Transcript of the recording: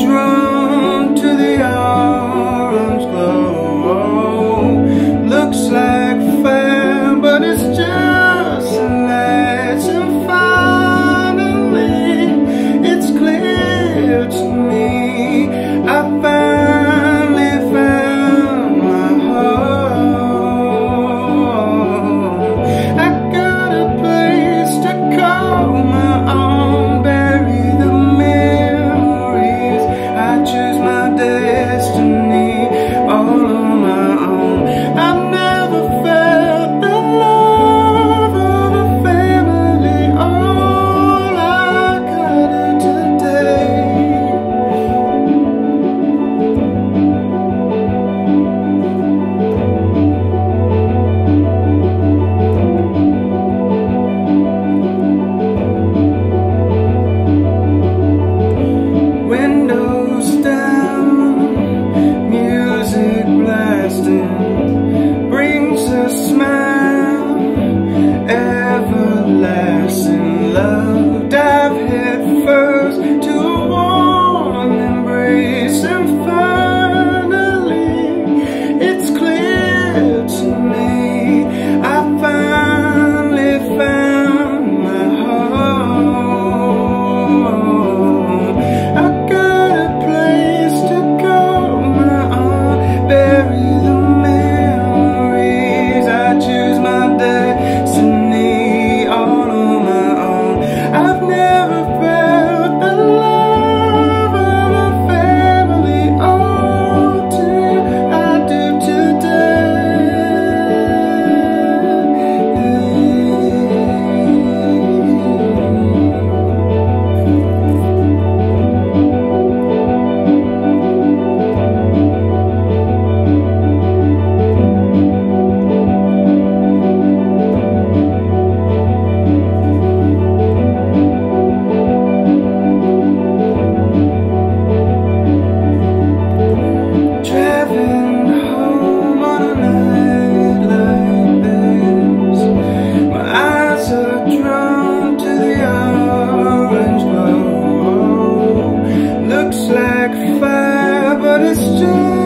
drawn to the orange glow. Looks like fire, but it's just a light. And finally, it's clear to me, I finally found my home. I got a place to call my own, bury the memories. I choose my destiny all on my own. I've never felt the love of a family. All I gotta do today. Windows down, music blasting, brings a smile, everlasting love. Dive head first to a warm embrace, and finally, it's clear to me, I finally found my home. I got a place to call my own, bury the memories. I choose my destiny all on my own. I've never felt the love of a family. All till I do Driving home on a night like this, my eyes are drawn to the orange glow. Looks like fire, but it's just